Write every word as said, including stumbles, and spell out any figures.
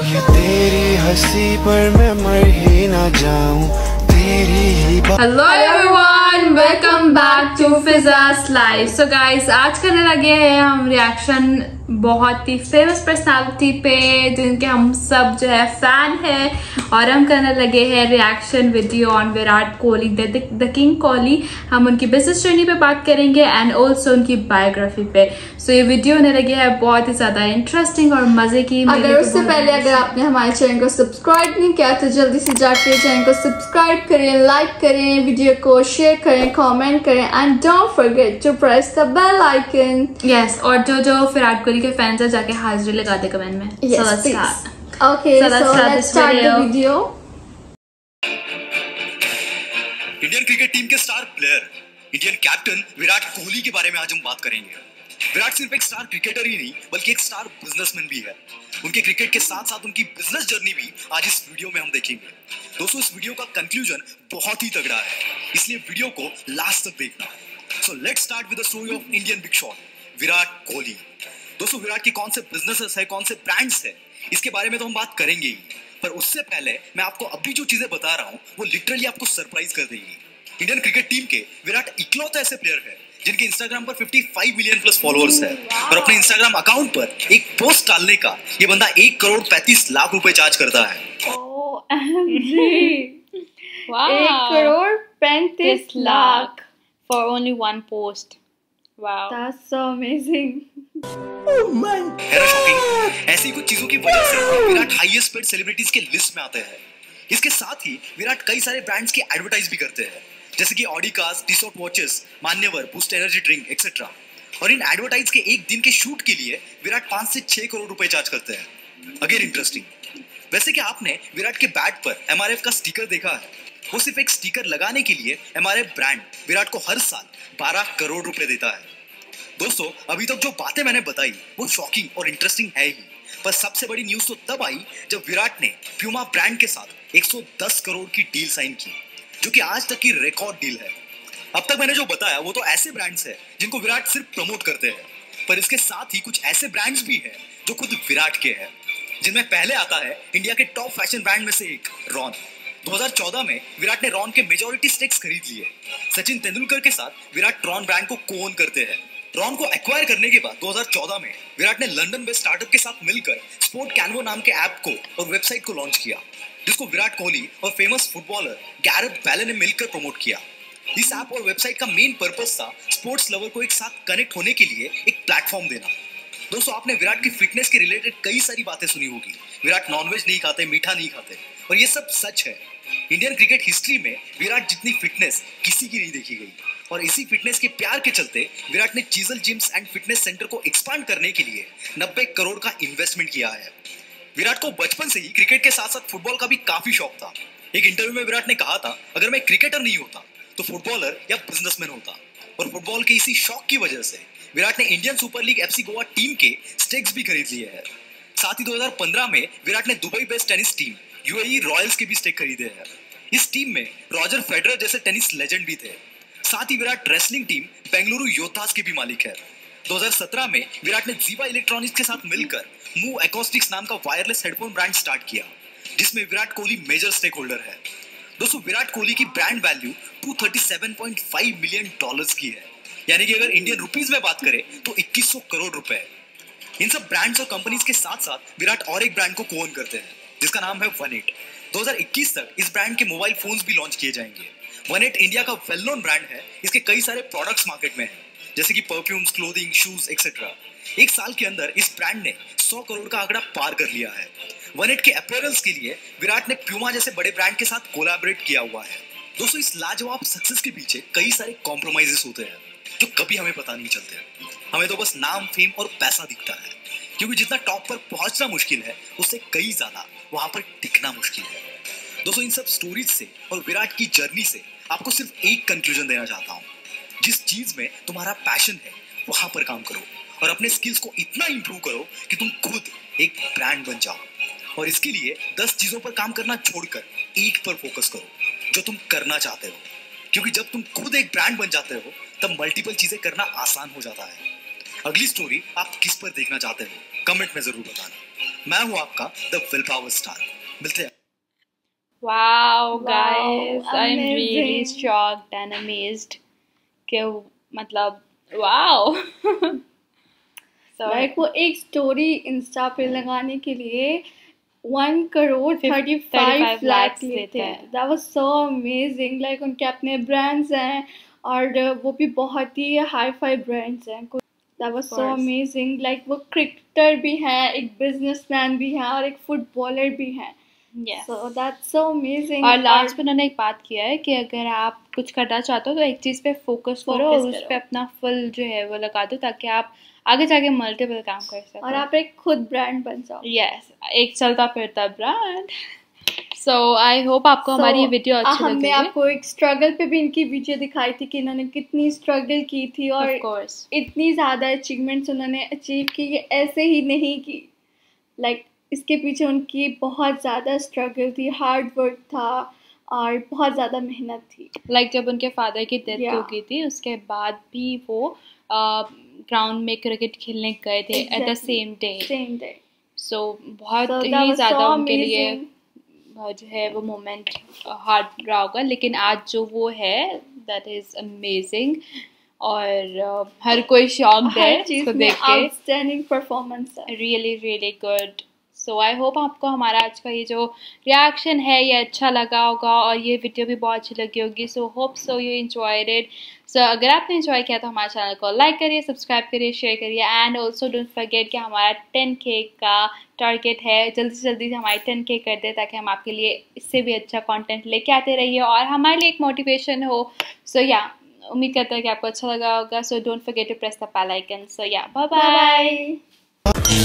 ये तेरी हंसी पर मैं मर ही ना जाऊं, तेरी ही बात। Hello everyone, welcome back to Fizas live. So guys, आज करने लगे हैं हम रिएक्शन बहुत ही फेमस पर्सनालिटी पे जिनके हम सब जो है फैन है, और हम करने लगे हैं reaction video on Virat Kohli the king Kohli. हम उनकी बिजनेस जर्नी पे बात करेंगे एंड ऑल्सो उनकी बायोग्राफी पे। सो so, ये वीडियो होने लगी है बहुत ही ज्यादा इंटरेस्टिंग और मजे की। अगर उससे पहले अगर आपने हमारे चैनल को सब्सक्राइब नहीं किया तो जल्दी से जाके चैनल को सब्सक्राइब करें, लाइक करें, वीडियो को शेयर करें, कमेंट करें and don't forget to press the bell icon. Yes, और जो जो विराट कोहली के फैंस है जाके हाजिरी लगा दे कमेंट में। Yes, so let's please. start. Okay, so let's so start let's this start video. the video. Indian cricket team के star player Indian captain Virat Kohli के बारे में आज हम बात करेंगे। विराट सिर्फ एक स्टार क्रिकेटर ही नहीं बल्कि एक स्टार बिजनेसमैन भी है। उनके क्रिकेट के साथ साथ उनकी बिजनेस जर्नी भी आज इस वीडियो में हम देखेंगे। दोस्तों, इस वीडियो का कंक्लूजन बहुत ही तगड़ा है, इसलिए वीडियो को लास्ट तक देखना। So let's start with the story of Indian big shot Virat Kohli. दोस्तों, विराट के कौन से बिजनेसेस है, कौन से ब्रांड्स है, इसके बारे में तो हम बात करेंगे ही, पर उससे पहले मैं आपको अभी जो चीजें बता रहा हूँ वो लिटरली आपको सरप्राइज कर देगी। इंडियन क्रिकेट टीम के विराट इकलौते ऐसे प्लेयर है जिनके इंस्टाग्राम पर पचपन मिलियन प्लस फॉलोअर्स है, और अपने इंस्टाग्राम अकाउंट पर एक पोस्ट डालने का ये बंदा एक करोड़ पैंतीस लाख रुपए चार्ज करता है। एक करोड़ पैंतीस lakh for only one post. Wow. That's so amazing. है ना शॉकिंग? ऐसी कुछ चीजों की वजह से विराट हाईएस्ट पेड सेलिब्रिटीज के लिस्ट में आते हैं। इसके साथ ही विराट कई सारे ब्रांड्स के एडवर्टाइज भी करते हैं, जैसे कि Audi cars, t-shirt watches, Manyavar, Boost energy drink etcetera. और इन एडवर्टाइज के एक दिन के शूट के लिए विराट पांच से छह करोड़ रुपए चार्ज करते हैं। Again interesting. वैसे कि आपने विराट के बैट पर एमआरएफ का स्टिकर देखा है, वो सिर्फ एक स्टिकर लगाने के लिए एमआरएफ ब्रांड विराट को हर साल बारह करोड़ रुपए देता है। दोस्तों, अभी तक जो बातें मैंने बताई वो शॉकिंग और इंटरेस्टिंग है ही, पर सबसे बड़ी न्यूज तो तब आई जब विराट ने प्यूमा ब्रांड के साथ एक सौ दस करोड़ की डील साइन की, जो कि आज तक की रिकॉर्ड डील है। अब तक मैंने जो बताया वो तो ऐसे ब्रांड्स हैं जिनको विराट सिर्फ प्रमोट करते हैं, पर इसके साथ ही कुछ ऐसे ब्रांड्स भी हैं जो खुद विराट के हैं, जिनमें पहले आता है इंडिया के टॉप फैशन ब्रांड में से एक रॉन। दो हज़ार चौदह में विराट ने रॉन के मेजॉरिटी स्टेक्स खरीद लिए। सचिन तेंदुलकर के साथ विराट रॉन ब्रांड को कोन करते हैं। रॉन को एक्वायर करने के बाद दो हज़ार चौदह में विराट ने लंदन बेस्ड स्टार्टअप के साथ मिलकर स्पोर्ट कैनवो नाम के ऐप को और वेबसाइट को लॉन्च किया, जिसको विराट कोहली और फेमस फुटबॉलर गैरेथ बेले ने मिलकर प्रमोट किया। इस ऐप और वेबसाइट का मेन पर्पस था स्पोर्ट्स लवर को एक साथ कनेक्ट होने के लिए एक प्लेटफॉर्म देना। दोस्तों, आपने विराट की फिटनेस के रिलेटेड कई सारी बातें सुनी होगी। विराट नॉनवेज नहीं खाते, मीठा नहीं खाते, और ये सब सच है। इंडियन क्रिकेट हिस्ट्री में विराट जितनी फिटनेस किसी की नहीं देखी गई, और इसी फिटनेस के प्यार के चलते विराट ने Chisel gyms and fitness centre को एक्सपांड करने के लिए नब्बे करोड़ का इन्वेस्टमेंट किया है। विराट को बचपन से ही क्रिकेट के साथ साथ फुटबॉल का भी काफी शौक था। एक इंटरव्यू में विराट ने कहा था, अगर मैं क्रिकेटर नहीं होता तो फुटबॉलर या बिजनेसमैन होता। और फुटबॉल के इसी शौक की वजह से विराट ने Indian Super League FC Goa team के स्टेक्स भी खरीद लिए हैं। साथ ही दो हज़ार पंद्रह में विराट ने Dubai based tennis team UAE Royals के भी स्टेक खरीदे हैं। इस टीम में रॉजर फेडरर जैसे टेनिस लेजेंड भी थे। साथ ही विराट रेसलिंग टीम बेंगलुरु योद्धास के भी मालिक है। दो हज़ार सत्रह में विराट ने जीवा इलेक्ट्रॉनिक्स के साथ मिलकर मूव एकॉस्टिक्स नाम का वायरलेस हेडफोन ब्रांड स्टार्ट किया, जिसमें Virat Kohli major stake holder है। दोस्तों, विराट कोहली की ब्रांड वैल्यू दो सौ सैंतीस पॉइंट पाँच मिलियन डॉलर्स की है, यानी कि अगर इंडियन रुपीस में बात करें तो इक्कीस सौ करोड़ रुपए। इन सब ब्रांड्स और कंपनीज के साथ साथ विराट और एक ब्रांड को कोन करते हैं, जिसका नाम है वन एट। दो हज़ार इक्कीस तक इस ब्रांड के मोबाइल फोन्स भी लॉन्च किए जाएंगे। वन एट इंडिया का वेल नोन ब्रांड है। इसके कई सारे प्रोडक्ट्स मार्केट में हैं, जैसे कि परफ्यूम्स, क्लोथिंग, शूज एक्सेट्रा। एक साल के अंदर इस ब्रांड ने सौ करोड़ का आंकड़ा पार कर लिया है। वन एट के अपैरल्स के लिए विराट ने प्यूमा जैसे बड़े ब्रांड के साथ कोलैबोरेट किया हुआ है। दोस्तों, इस लाजवाब सक्सेस के पीछे कई सारे कॉम्प्रोमाइजेस होते हैं जो कभी हमें पता नहीं चलते। हमें तो बस नाम, फेम और पैसा दिखता है, क्योंकि जितना टॉप पर पहुंचना मुश्किल है उससे कई ज्यादा वहां पर टिकना मुश्किल है। दोस्तों, इन सब स्टोरीज से और विराट की जर्नी से आपको सिर्फ एक कंक्लूजन देना चाहता हूँ, जिस चीज में तुम्हारा पैशन है वहां पर काम करो और अपने स्किल्स को इतना इंप्रूव करो कि तुम खुद एक ब्रांड बन जाओ। और इसके लिए दस चीजों पर काम करना छोड़कर एक पर फोकस करो जो तुम करना चाहते हो, क्योंकि जब तुम खुद एक ब्रांड बन जाते हो तब मल्टीपल चीजें करना आसान हो जाता है। अगली स्टोरी आप किस पर देखना चाहते हो कमेंट में जरूर बताना। मैं हूं आपका द विल पावर स्टार। मिलते हैं। Wow, guys, I'm really amazing. shocked and amazed. कि मतलब wow. So लाइक वो एक स्टोरी इंस्टा पे लगाने के लिए one crore thirty five lakh लेते हैं। That was so amazing. Like उनके अपने ब्रांड्स हैं और वो भी बहुत ही हाई फाई ब्रांड्स हैं। That was so amazing. Like वो क्रिकेटर भी हैं, एक बिजनेसमैन भी हैं और एक फुटबॉलर भी हैं। yes. So that's so amazing. और लास्ट में उन्होंने एक बात किया है कि अगर आप कुछ करना चाहते हो तो एक चीज़ पे फोकस करो और उस पे अपना फुल जो है वो लगा दो ताकि आप आगे जाके मल्टीपल काम कर सको और आप एक खुद ब्रांड बन जाओ। यस yes, एक चलता फिरता ब्रांड। सो आई होप आपको so, हमारी वीडियो अच्छी लगी। हमने आपको एक स्ट्रगल पे भी इनकी वीडियो दिखाई थी कि इन्होंने कितनी स्ट्रगल की थी और इतनी ज़्यादा अचीवमेंट्स उन्होंने अचीव की। ऐसे ही नहीं कि लाइक like, इसके पीछे उनकी बहुत ज़्यादा स्ट्रगल थी, हार्ड वर्क था और बहुत ज़्यादा मेहनत थी। लाइक like, जब उनके फादर की डेथ yeah. हो गई थी उसके बाद भी वो ग्राउंड में क्रिकेट खेलने गए थे at the same day same day so बहुत so, ही ज़्यादा so उनके लिए जो है वो मोमेंट हार्ड रहा होगा, लेकिन आज जो वो है दैट इज़ अमेजिंग और uh, हर कोई शॉक्ड है इसको देख के। आउटस्टैंडिंग परफॉर्मेंस है, really really good. So I hope आपको हमारा आज का ये जो रिएक्शन है ये अच्छा लगा होगा और ये वीडियो भी बहुत अच्छी लगी होगी। So hope so you enjoyed it. So अगर आपने एंजॉय किया तो हमारे चैनल को लाइक करिए, सब्सक्राइब करिए, शेयर करिए एंड ऑल्सो डोंट फॉरगेट कि हमारा टेन के का टारगेट है, जल्दी से जल्दी से हमारे टेन के कर दे ताकि हम आपके लिए इससे भी अच्छा कंटेंट लेके आते रहिए और हमारे लिए एक मोटिवेशन हो। सो so, या yeah, उम्मीद करते हैं कि आपको अच्छा लगा होगा। So don't forget to press the bell icon. So yeah bye bye.